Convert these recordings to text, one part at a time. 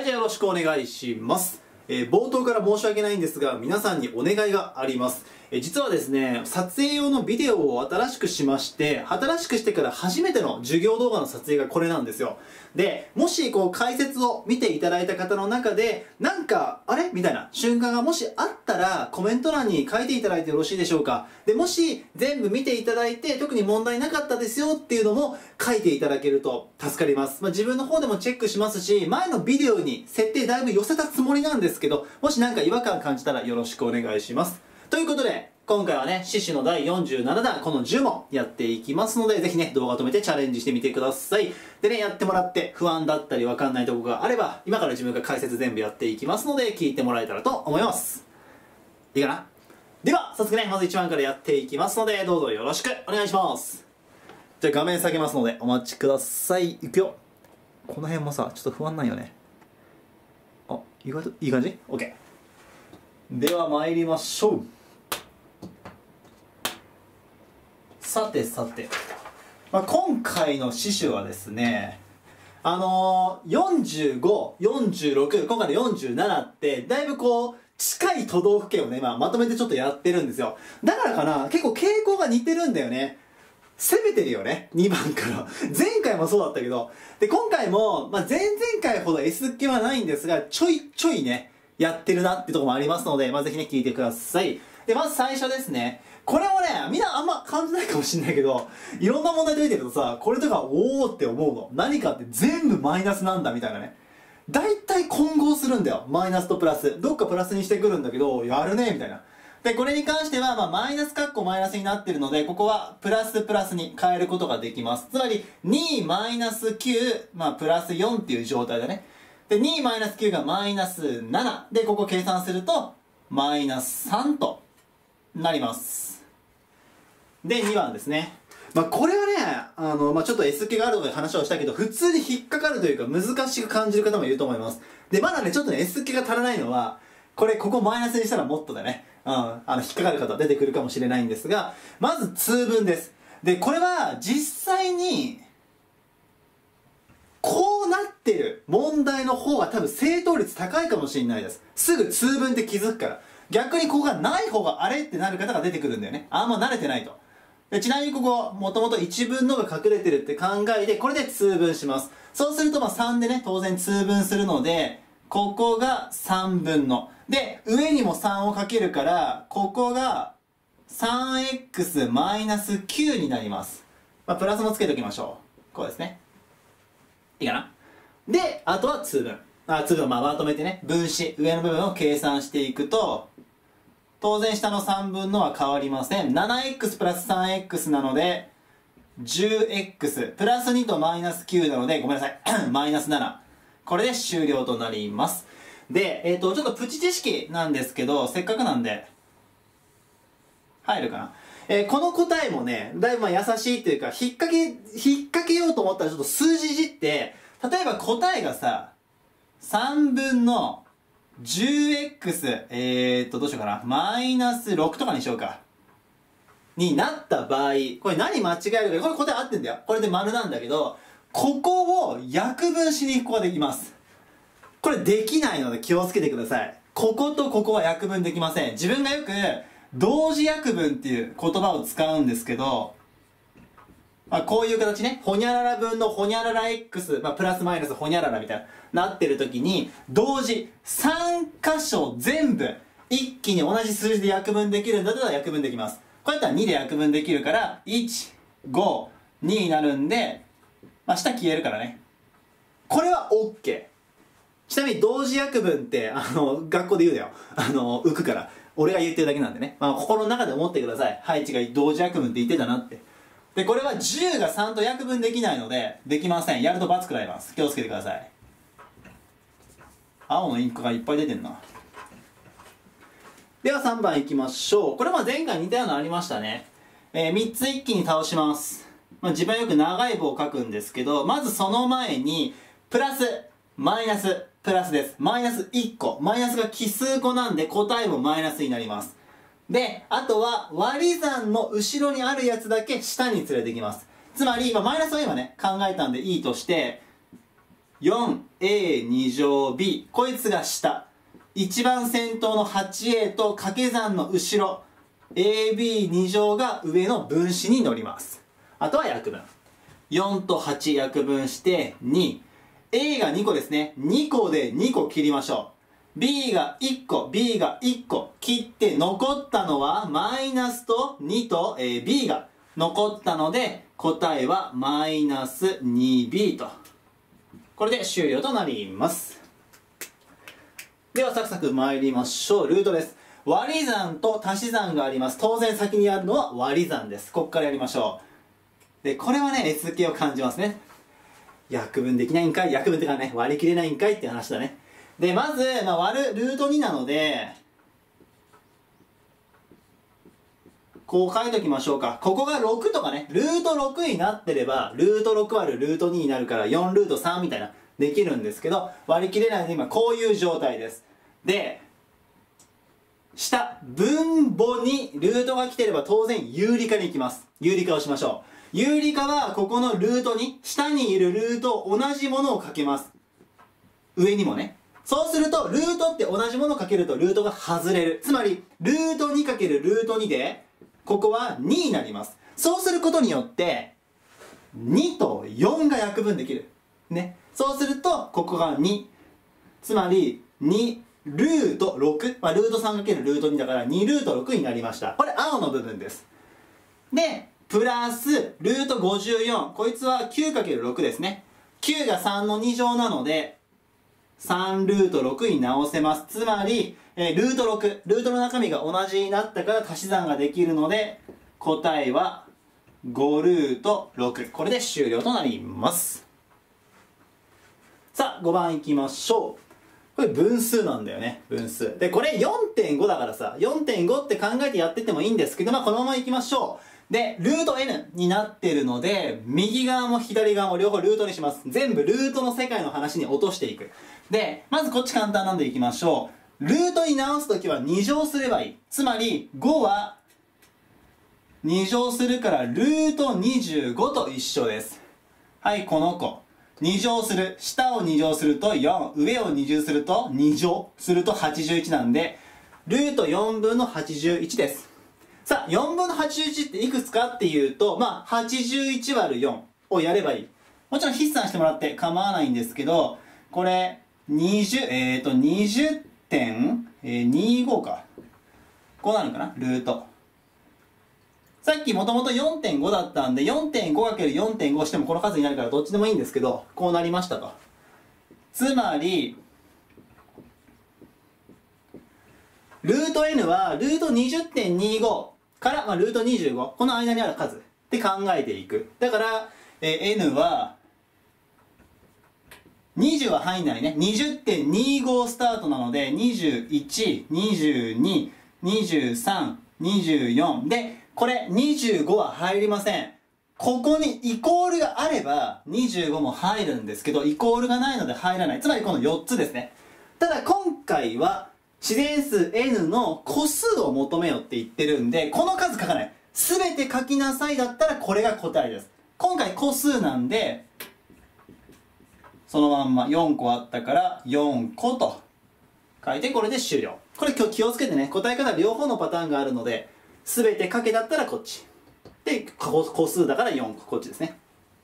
はい、じゃあよろしくお願いします。冒頭から申し訳ないんですが、皆さんにお願いがあります。実はですね、撮影用のビデオを新しくしまして、新しくしてから初めての授業動画の撮影がこれなんですよ。で、もし解説を見ていただいた方の中で、なんか、あれみたいな瞬間がもしあったら、コメント欄に書いていただいてよろしいでしょうか。で、もし全部見ていただいて、特に問題なかったですよっていうのも書いていただけると助かります。自分の方でもチェックしますし、前のビデオに設定だいぶ寄せたつもりなんですけど、もしなんか違和感感じたらよろしくお願いします。ということで、今回はね、獅子の第47弾、この10問やっていきますので、ぜひね、動画を止めてチャレンジしてみてください。でね、やってもらって不安だったりわかんないところがあれば、今から自分が解説全部やっていきますので、聞いてもらえたらと思います。いいかな？では、早速ね、まず1番からやっていきますので、どうぞよろしくお願いします。じゃあ画面下げますので、お待ちください。いくよ。この辺もさ、ちょっと不安なんよね。あ、意外といい感じ？ OK。では参りましょう。さてさて、今回の獅子はですね、45、46、今回の47って、だいぶ近い都道府県をね、まとめてちょっとやってるんですよ。だからかな、結構傾向が似てるんだよね。攻めてるよね、2番から。前回もそうだったけど。で、今回も、前々回ほど S っ気はないんですが、ちょいね、やってるなってところもありますので、ぜひね、聞いてください。で、まず最初ですね。これもね、みんなあんま感じないかもしんないけど、いろんな問題解いてるとさ、これとか、おーって思うの。何かって全部マイナスなんだみたいなね。だいたい混合するんだよ。マイナスとプラス。どっかプラスにしてくるんだけど、やるねみたいな。で、これに関しては、マイナスカッコマイナスになってるので、ここはプラスプラスに変えることができます。つまり、2マイナス9、プラス4っていう状態だね。で、2マイナス9がマイナス7。で、ここ計算すると、マイナス3となります。で、2番ですね。これはね、ちょっと S 気があるとかで話をしたけど、普通に引っかかるというか難しく感じる方もいると思います。で、まだね、ちょっとね、S 気が足らないのは、ここマイナスにしたらもっとだね。引っかかる方出てくるかもしれないんですが、まず通分です。で、これは実際に、こうなってる問題の方が多分正答率高いかもしれないです。すぐ通分って気づくから。逆にここがない方があれってなる方が出てくるんだよね。あんま慣れてないと。でちなみにここ、もともと1分のが隠れてるって考えて、これで通分します。そうすると3でね、当然通分するので、ここが3分の。で、上にも3をかけるから、ここが 3x マイナス9になります。プラスもつけておきましょう。こうですね。いいかな？で、あとは通分。通分をまとめてね、分子、上の部分を計算していくと、当然下の3分のは変わりません。7x プラス 3x なので、10x プラス2とマイナス9なので、ごめんなさい。マイナス7。これで終了となります。で、ちょっとプチ知識なんですけど、せっかくなんで、入るかな。この答えもね、だいぶ優しいというか、引っ掛けようと思ったらちょっと数字いじって、例えば答えがさ、3分の10x、どうしようかな。マイナス6とかにしようか。になった場合、これ何間違えるか、これ答え合ってんだよ。これで丸なんだけど、ここを約分しに行くことができます。これできないので気をつけてください。こことここは約分できません。自分がよく、同時約分っていう言葉を使うんですけど、こういう形ね、ホニャララ分のホニャララ X、プラスマイナスホニャララみたいな、なってる時に、同時、3箇所全部、一気に同じ数字で約分できるんだったら約分できます。こうやったら2で約分できるから、1、5、2になるんで、下消えるからね。これは OK。ちなみに同時約分って、学校で言うだよ。浮くから。俺が言ってるだけなんでね。心の中で思ってください。配置が同時約分って言ってたなって。で、これは10が3と約分できないので、できません。やると×食らいます。気をつけてください。青のインクがいっぱい出てんな。では3番いきましょう。これは前回似たようなのありましたね。3つ一気に倒します。自分はよく長い棒を書くんですけど、まずその前に、プラス、マイナス、プラスです。マイナス1個。マイナスが奇数個なんで答えもマイナスになります。で、あとは割り算の後ろにあるやつだけ下に連れてきます。つまり、マイナスは今ね、考えたんでいいとして、 4a2 乗 b、 こいつが下、一番先頭の 8a と掛け算の後ろ ab2 乗が上の分子に乗ります。あとは約分、4と8約分して2、 a が2個ですね。2個で2個切りましょう。 b が1個 b が1個切って残ったのはマイナスと2と、b が残ったので答えはマイナス 2b と、これで終了となります。ではサクサク参りましょう。ルートです。割り算と足し算があります。当然先にやるのは割り算です。ここからやりましょう。でこれはね S 系を感じますね。約分できないんかい、約分ってかね割り切れないんかいって話だね。でまず、割るルート2なのでこう書いときましょうか。ここが6とかね、ルート6になってればルート6割るルート2になるから4ルート3みたいなできるんですけど、割り切れないので今こういう状態です。で下分母にルートが来てれば当然有理化に行きます。有理化をしましょう。有理化はここのルートに下にいるルート同じものをかけます。上にもね。そうするとルートって同じものをかけるとルートが外れる。つまりルート 2× ルート2でここは2になります。そうすることによって2と4が約分できるね。そうするとここが2、つまり2ルート6、ルート 3× ルート2だから2ルート6になりました。これ青の部分です。でプラスルート54、こいつは 9×6 ですね。9が3の2乗なので3ルート6に直せます。つまり、ルート6、ルートの中身が同じになったから足し算ができるので答えは5ルート6、これで終了となります。さあ5番いきましょう。これ分数なんだよね、分数で。これ 4.5 だからさ 4.5 って考えてやってってもいいんですけど、このままいきましょう。でルート n になってるので右側も左側も両方ルートにします。全部ルートの世界の話に落としていく。でまずこっち簡単なんでいきましょう。ルートに直すときは2乗すればいい。つまり5は2乗するからルート25と一緒です。はい、この子2乗する、下を2乗すると4、上を2乗すると2乗すると81なんでルート4分の81です。さあ4分の81っていくつかっていうと、81割る4をやればいい。もちろん筆算してもらって構わないんですけど、これ20.25 か、こうなるかな、ルート。さっきもともと 4.5 だったんで 4.5×4.5 してもこの数になるからどっちでもいいんですけど、こうなりましたと。つまりルート n はルート 20.25 から、ルート25、この間にある数って考えていく。だから、n は20は入んないね。 20.25 スタートなので21、22、23、24で、これ25は入りません。ここにイコールがあれば25も入るんですけど、イコールがないので入らない。つまりこの4つですね。ただ今回は自然数 n の個数を求めよって言ってるんで、この数書かない。全て書きなさいだったらこれが答えです。今回個数なんでそのまんま4個あったから4個と書いて、これで終了。これ今日気をつけてね、答え方両方のパターンがあるので、全てかけだったらこっちで、個数だから4個こっちですね。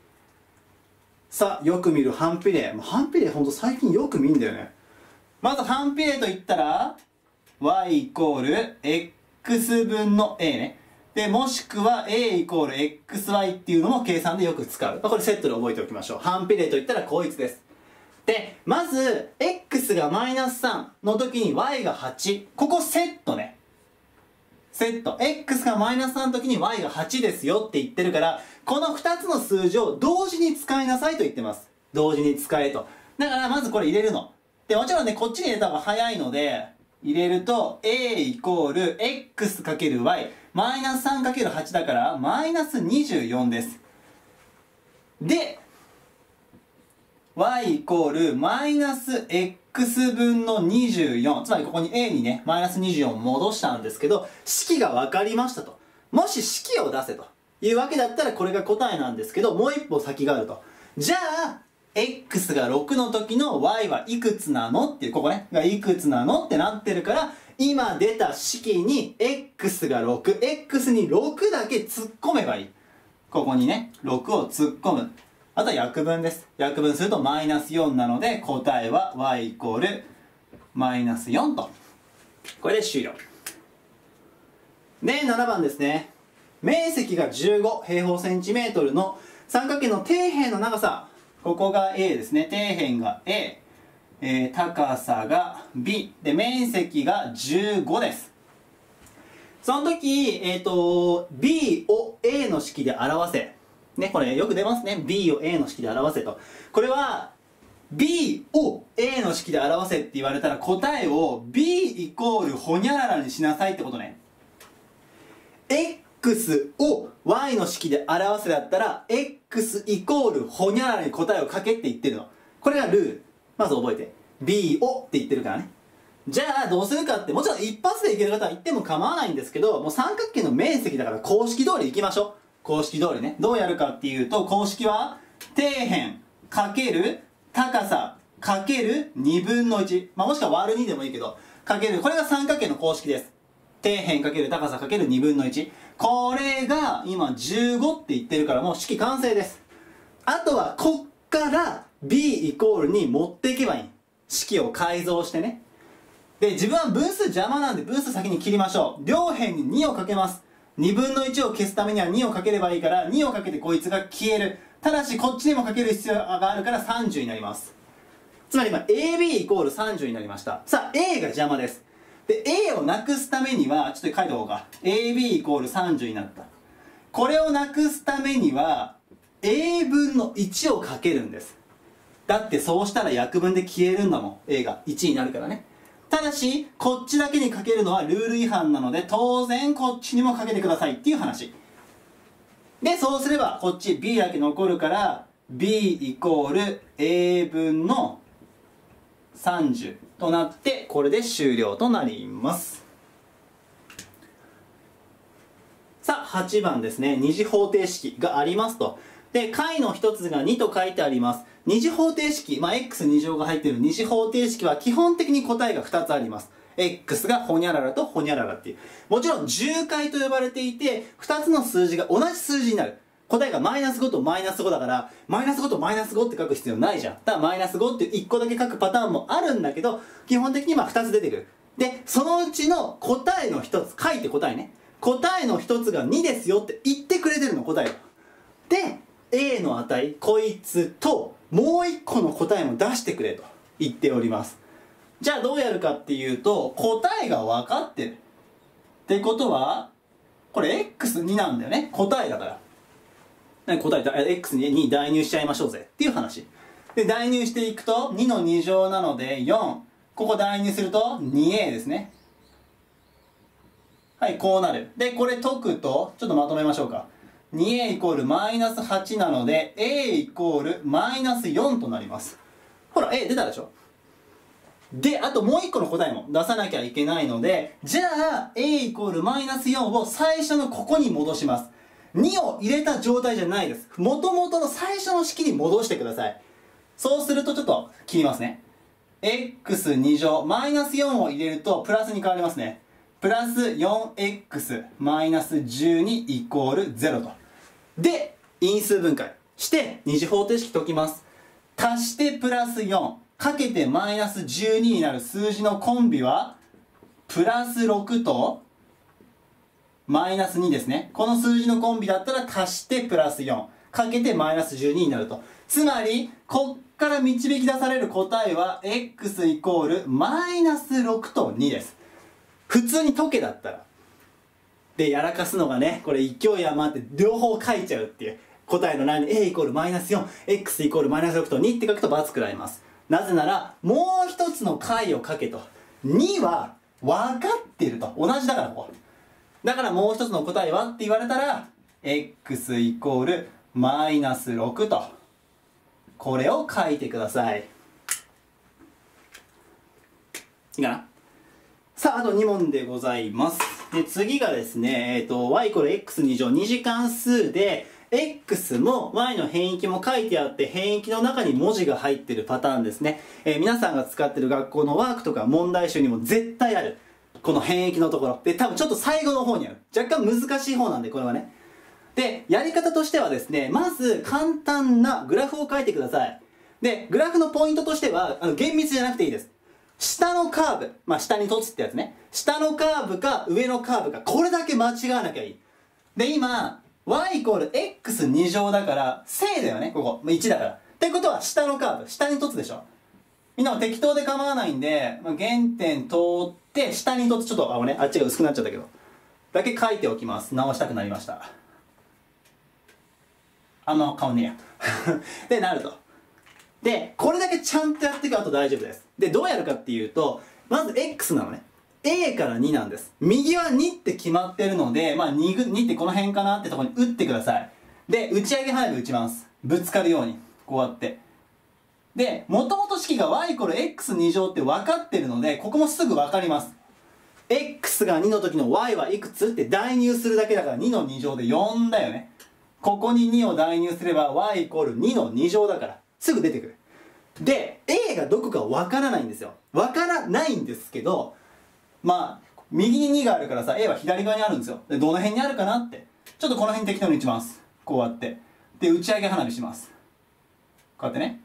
さあよく見る反比例。反比例ほんと最近よく見んだよね。まず反比例といったら y イコール x 分の a ね。でもしくは a イコール xy っていうのも計算でよく使う。これセットで覚えておきましょう。反比例といったらこいつです。でまず x がマイナス3の時に y が8、ここセットね。セット x がマイナス3の時に y が8ですよって言ってるから、この2つの数字を同時に使いなさいと言ってます。同時に使えと。だからまずこれ入れるので、もちろんねこっちに入れた方が早いので入れると a イコール x×y マイナス 3×8 だからマイナス24です。で y イコールマイナス x 分の24、つまりここに a にねマイナス24を戻したんですけど、式が分かりましたと。もし式を出せというわけだったらこれが答えなんですけど、もう一歩先があると。じゃあ x が6の時の y はいくつなのっていう、ここね、がいくつなのってなってるから、今出た式に x が6、x に6だけ突っ込めばいい。ここにね、6を突っ込む。あとは約分です。約分するとマイナス4なので、答えは y イコールマイナス4と。これで終了。で、7番ですね。面積が15平方センチメートルの三角形の底辺の長さ。ここが A ですね。底辺が A。高さが B。で、面積が15です。その時、B を A の式で表せ。ね、これよく出ますね。B を A の式で表せと。これは、B を A の式で表せって言われたら答えを B イコールホニャララにしなさいってことね。X を Y の式で表せだったら X イコールホニャララに答えを書けって言ってるの。これがルール。まず覚えて。B をって言ってるからね。じゃあどうするかって、もちろん一発でいける方は言っても構わないんですけど、もう三角形の面積だから公式通りいきましょう。公式通りね。どうやるかっていうと、公式は底辺かける高さかける2分の1。もしくは割る2でもいいけど、かける。これが三角形の公式です。底辺かける高さかける2分の1。これが今15って言ってるからもう式完成です。あとはこっから B イコールに持っていけばいい。式を改造してね。で、自分は分数邪魔なんで分数先に切りましょう。両辺に2をかけます。2分の1を消すためには2をかければいいから、2をかけてこいつが消える。ただしこっちにもかける必要があるから30になります。つまり今 AB イコール30になりました。さあ A が邪魔です。で A をなくすためにはちょっと書いておこうか。 AB イコール30になった。これをなくすためには A 分の1をかけるんです。だってそうしたら約分で消えるんだもん。 A が1になるからね。ただしこっちだけにかけるのはルール違反なので当然こっちにもかけてくださいっていう話で、そうすればこっち B だけ残るから B イコール A 分の30となって、これで終了となります。さあ8番ですね。二次方程式がありますと。で解の一つが2と書いてあります。二次方程式、x2 乗が入っている二次方程式は基本的に答えが2つあります。x がホニャララとホニャララっていう。もちろん重解と呼ばれていて、2つの数字が同じ数字になる。答えがマイナス5とマイナス5だから、マイナス5とマイナス5って書く必要ないじゃん。だからマイナス5っていう1個だけ書くパターンもあるんだけど、基本的に2つ出てくる。で、そのうちの答えの1つ、書いて答えね。答えの1つが2ですよって言ってくれてるの、答えを。で、A の値、こいつと、もう1個の答えも出してくれと言っております。じゃあどうやるかっていうと、答えが分かってる。ってことは、これ x2 なんだよね。答えだから。答え、x に代入しちゃいましょうぜっていう話。で、代入していくと、2の2乗なので4。ここ代入すると 2a ですね。はい、こうなる。で、これ解くと、ちょっとまとめましょうか。2a イコールマイナス8なので、a イコールマイナス4となります。ほら、a 出たでしょ。で、あともう1個の答えも出さなきゃいけないので、じゃあ、a イコールマイナス4を最初のここに戻します。2を入れた状態じゃないです。元々の最初の式に戻してください。そうするとちょっと切りますね。x2 乗、マイナス4を入れるとプラスに変わりますね。プラス 4x マイナス12イコール0と。で、因数分解して二次方程式解きます。足してプラス4かけてマイナス12になる数字のコンビはプラス6とマイナス2ですね。この数字のコンビだったら足してプラス4かけてマイナス12になると。つまりこっから導き出される答えは x イコールマイナス6と2です。普通に解けだったら。で、やらかすのがね、これ勢い余って両方書いちゃうっていう。答えの欄に a イコールマイナス4、x イコールマイナス6と2って書くと×食らいます。なぜなら、もう一つの解を書けと。2は分かってると。同じだからここ。だからもう一つの答えはって言われたら、x イコールマイナス6と。これを書いてください。いいかな。さあ、あと2問でございます。で、次がですね、y イコール x2 乗2次関数で、 x も y の変域も書いてあって、変域の中に文字が入ってるパターンですね。皆さんが使ってる学校のワークとか問題集にも絶対ある。この変域のところ。で、多分ちょっと最後の方にある。若干難しい方なんで、これはね。で、やり方としてはですね、まず簡単なグラフを書いてください。で、グラフのポイントとしては、厳密じゃなくていいです。下のカーブ、下に凸ってやつね。下のカーブか上のカーブか、これだけ間違わなきゃいい。で、今、y イコール x2 乗だから、正だよね、ここ。1だから。ってことは、下のカーブ、下に凸でしょ。みんなも適当で構わないんで、原点通って、下に凸、ちょっと、あっちが薄くなっちゃったけど。だけ書いておきます。直したくなりました。あんま顔ねえや。で、なると。で、これだけちゃんとやっていくと大丈夫です。で、どうやるかっていうと、まず x なのね。a から2なんです。右は2って決まってるので、2ってこの辺かなってところに打ってください。で、打ち上げ花火打ちます。ぶつかるように。こうやって。で、もともと式が y イコール x2 乗って分かってるので、ここもすぐ分かります。x が2の時の y はいくつって代入するだけだから2の2乗で4だよね。ここに2を代入すれば y イコール2の2乗だから。すぐ出てくる。で、A がどこかわからないんですよ。わからないんですけど、右に2があるからさ、A は左側にあるんですよ。で、どの辺にあるかなって。ちょっとこの辺適当に打ちます。こうやって。で、打ち上げ花火します。こうやってね。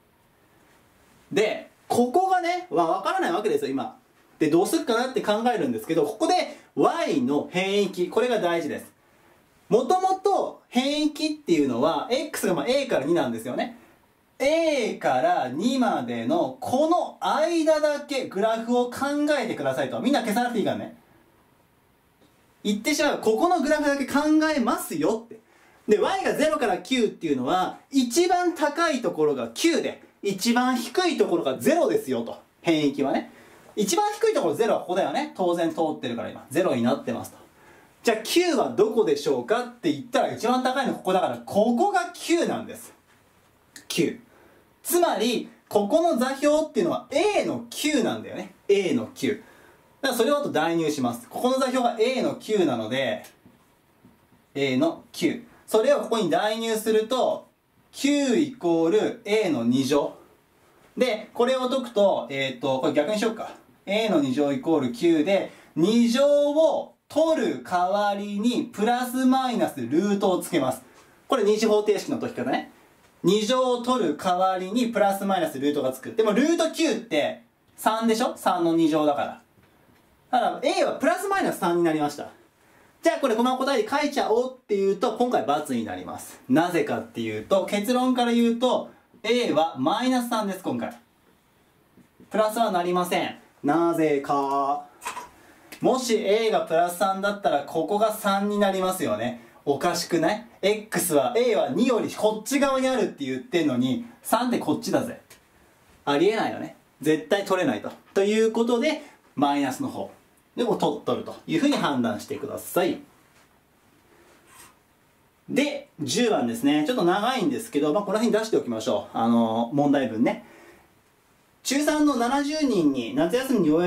で、ここがね、わからないわけですよ、今。で、どうするかなって考えるんですけど、ここで y の変域、これが大事です。もともと変域っていうのは、x がA から2なんですよね。A から2までのこの間だけグラフを考えてくださいと。みんな消さなくていいからね。言ってしまう。ここのグラフだけ考えますよって。で、y が0から9っていうのは、一番高いところが9で、一番低いところが0ですよと。変域はね。一番低いところ0はここだよね。当然通ってるから今。0になってますと。じゃあ9はどこでしょうかって言ったら一番高いのここだから、ここが9なんです。9。つまり、ここの座標っていうのは A の9なんだよね。A の9。だからそれをあと代入します。ここの座標が A の9なので、A の9。それをここに代入すると、9イコール A の2乗。で、これを解くと、これ逆にしようか。A の2乗イコール9で、2乗を取る代わりに、プラスマイナスルートをつけます。これ二次方程式の解き方ね。2乗を取る代わりにプラスマイナスルートがつく。でもルート9って3でしょ ?3 の2乗だから。だから A はプラスマイナス3になりました。じゃあこれこの答えで書いちゃおうっていうと、今回×になります。なぜかっていうと、結論から言うと、A はマイナス3です、今回。プラスはなりません。なぜか。もし A がプラス3だったら、ここが3になりますよね。おかしくない？ X は A は2よりこっち側にあるって言ってんのに3ってこっちだぜ。ありえないよね。絶対取れないと。ということでマイナスの方でも取るというふうに判断してください。で10番ですね。ちょっと長いんですけど、この辺に出しておきましょう。問題文ね。中3の70人に夏休みに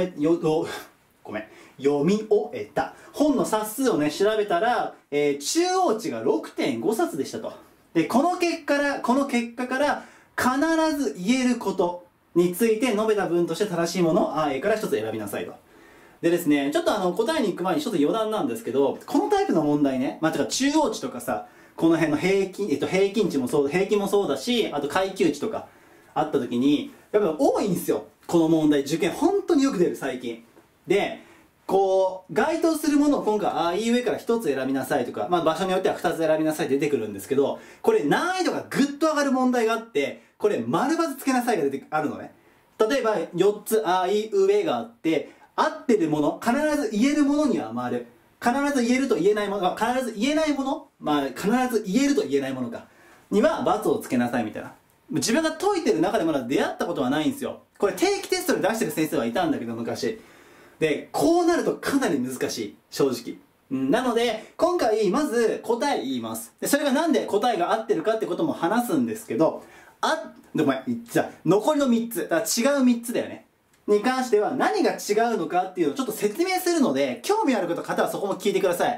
読み終えた本の冊数をね調べたら、中央値が 6.5 冊でしたと。でこの結果から必ず言えることについて述べた文として正しいものを A から一つ選びなさいと。でですね、ちょっと答えに行く前に一つ余談なんですけど、このタイプの問題ね、てか中央値とかさ、この辺の平均値もそう、平均もそうだし、あと階級値とかあった時にやっぱ多いんですよ、この問題。受験本当によく出る最近で。該当するものを今回あいうえから1つ選びなさいとか、場所によっては2つ選びなさいって出てくるんですけど、これ難易度がぐっと上がる問題があって、これ丸×つけなさいがあるのね。例えば4つあいうえがあって、合ってるもの、必ず言えるものには丸、必ず言えると言えないもの、必ず言えないもの、必ず言えると言えないものかには×をつけなさいみたいな。自分が解いてる中でまだ出会ったことはないんですよ。これ定期テストで出してる先生はいたんだけど、昔で、こうなるとかなり難しい、正直。なので、今回、まず答え言います。で、それがなんで答えが合ってるかってことも話すんですけど、じゃあ、残りの3つ、だから違う3つだよね。に関しては何が違うのかっていうのをちょっと説明するので、興味ある方はそこも聞いてください。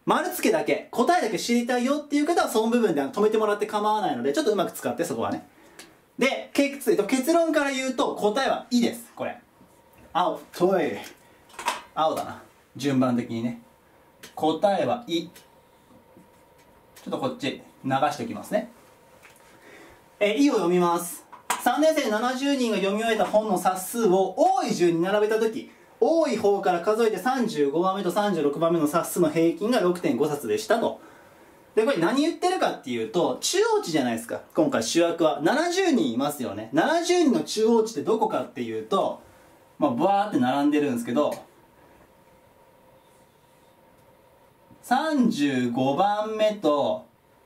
丸付けだけ、答えだけ知りたいよっていう方はその部分で止めてもらって構わないので、ちょっとうまく使ってそこはね。で、結論から言うと答えは「い」です。これ青、青だな、順番的にね。答えは「い」。ちょっとこっち流しておきますね。「い」を読みます。3年生70人が読み終えた本の冊数を多い順に並べたとき、多い方から数えて35番目と36番目の冊数の平均が 6.5 冊でしたと。で、これ何言ってるかっていうと、中央値じゃないですか。今回主役は70人いますよね。70人の中央値ってどこかっていうと、まあバーって並んでるんですけど、35番目と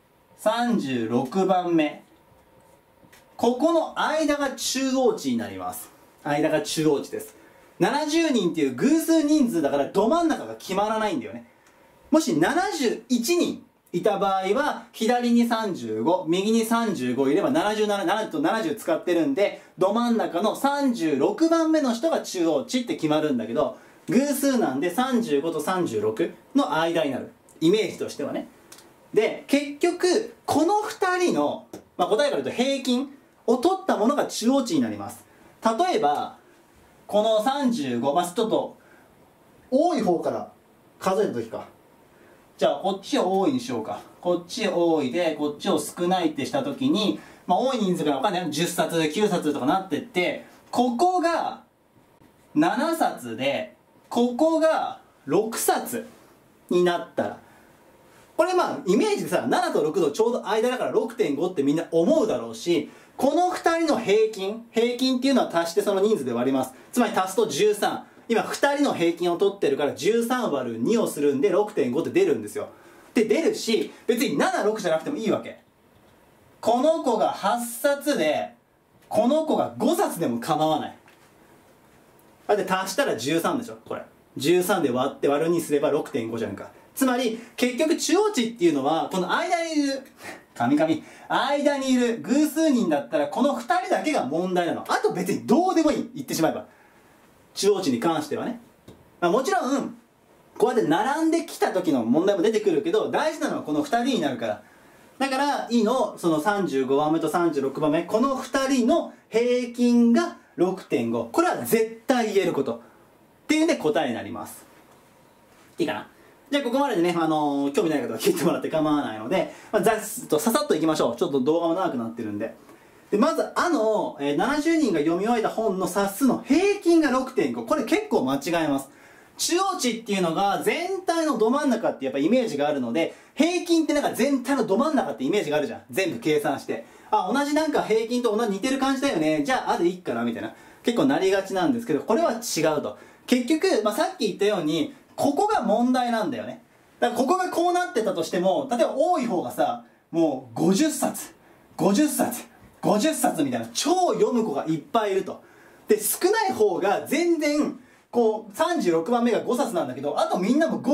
36番目、ここの間が中央値になります。間が中央値です。70人っていう偶数人数だからど真ん中が決まらないんだよね。もし71人いた場合は左に35、右に35いれば77、7と70使ってるんで、ど真ん中の36番目の人が中央値って決まるんだけど、偶数なんで35と36の間になる。イメージとしてはね。で、結局この2人の、答えから言うと平均を取ったものが中央値になります。例えばこの35、ちょっと多い方から数えた時か。じゃあこっちを多いにしようか。こっち多いでこっちを少ないってした時に、多い人数が分かんないよ。10冊9冊とかなってって、ここが7冊でここが6冊になったら、これイメージでさ、7と6のちょうど間だから 6.5 ってみんな思うだろうし、この2人の平均っていうのは足してその人数で割ります。つまり足すと13。今2人の平均を取ってるから13割る2をするんで 6.5 って出るんですよ。で出るし、別に7、6じゃなくてもいいわけ。この子が8冊でこの子が5冊でも構わない。だって足したら13でしょ。これ13で割って割る2すれば 6.5 じゃんか。つまり結局中央値っていうのはこの間にいる間にいる偶数人だったらこの2人だけが問題なの。あと別にどうでもいい、言ってしまえば中央値に関してはね。もちろんこうやって並んできた時の問題も出てくるけど、大事なのはこの2人になるから。だから「い」のその35番目と36番目、この2人の平均が 6.5。 これは絶対言えることっていうんで答えになります。いいかな。じゃあここまででね、興味ない方は聞いてもらって構わないので、ざっとささっといきましょう。ちょっと動画も長くなってるんで。でまず70人が読み終えた本の冊数の平均が 6.5。 これ結構間違えます。中央値っていうのが全体のど真ん中ってやっぱイメージがあるので、平均って全体のど真ん中ってイメージがあるじゃん。全部計算して、同じ平均と同じ似てる感じだよね、じゃあでいいかなみたいな、結構なりがちなんですけど、これは違うと。結局、さっき言ったようにここが問題なんだよね。だからここがこうなってたとしても、例えば多い方がさ、もう50冊50冊50冊みたいな超読む子がいっぱいいると。で少ない方が全然こう36番目が5冊なんだけど、あとみんなも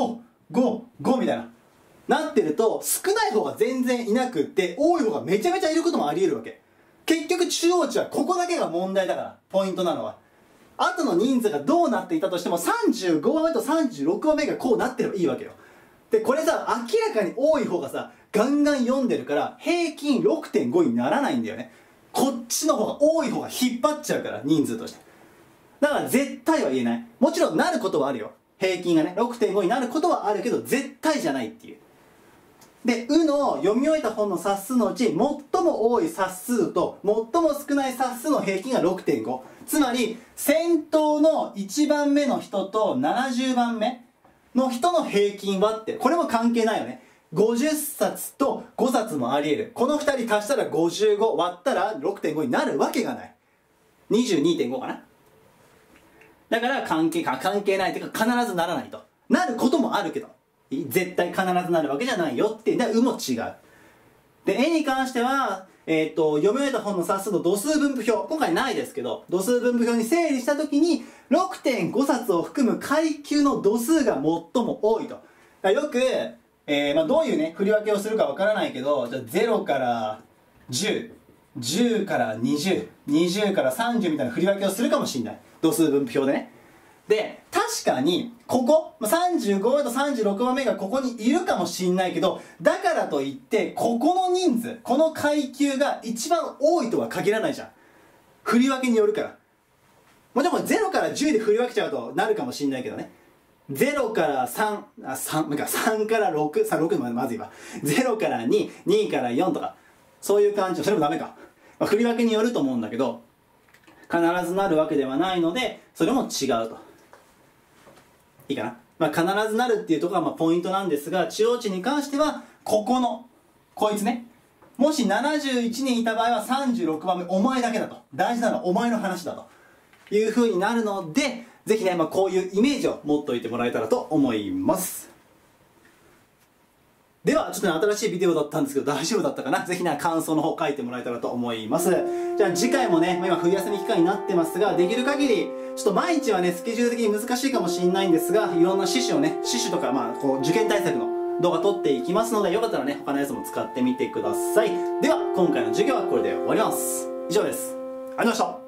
5みたいななってると、少ない方が全然いなくって、多い方がめちゃめちゃいることもあり得るわけ。結局中央値はここだけが問題だから、ポイントなのは。あとの人数がどうなっていたとしても35番目と36番目がこうなってればいいわけよ。でこれさ、明らかに多い方がさガンガン読んでるから平均 6.5 にならないんだよね。こっちの方が多い方が引っ張っちゃうから、人数として。だから絶対は言えない。もちろんなることはあるよ。平均がね 6.5 になることはあるけど絶対じゃないっていう。で「う」の読み終えた本の冊数のうち最も多い冊数と最も少ない冊数の平均が 6.5。 つまり先頭の1番目の人と70番目の人の平均割って、これも関係ないよね。50冊と5冊もあり得る。この2人足したら55、割ったら 6.5 になるわけがない。 22.5 かな。だから関係ないというか、必ずならないと。なることもあるけど絶対必ずなるわけじゃないよっていう。うも違う。で絵に関しては読み終えた本の冊数の度数分布表、今回ないですけど、度数分布表に整理したときに 6.5 冊を含む階級の度数が最も多いと。よく、どういうね振り分けをするかわからないけど、じゃあ0から10、10から20、20から30みたいな振り分けをするかもしれない。度数分布表でね。 で、確かに、ここ、35番と36番目がここにいるかもしんないけど、だからといって、ここの人数、この階級が一番多いとは限らないじゃん。振り分けによるから。もちろん0から10で振り分けちゃうとなるかもしんないけどね。0から3、3から6、6まずいわ。0から2、2から4とか、そういう感じ。それもダメか。振り分けによると思うんだけど、必ずなるわけではないので、それも違うと。いいかな。必ずなるっていうところがポイントなんですが、中央値に関しては、ここの、こいつね。もし71人いた場合は36番目、お前だけだと。大事なのはお前の話だと。いう風になるので、ぜひね、こういうイメージを持っておいてもらえたらと思います。では、ちょっとね、新しいビデオだったんですけど、大丈夫だったかな。ぜひね、感想の方書いてもらえたらと思います。じゃあ次回もね、今冬休み期間になってますが、できる限り、ちょっと毎日はね、スケジュール的に難しいかもしれないんですが、いろんな刺繍をね、刺繍とか、受験対策の動画撮っていきますので、よかったらね、他のやつも使ってみてください。では、今回の授業はこれで終わります。以上です。ありがとうございました。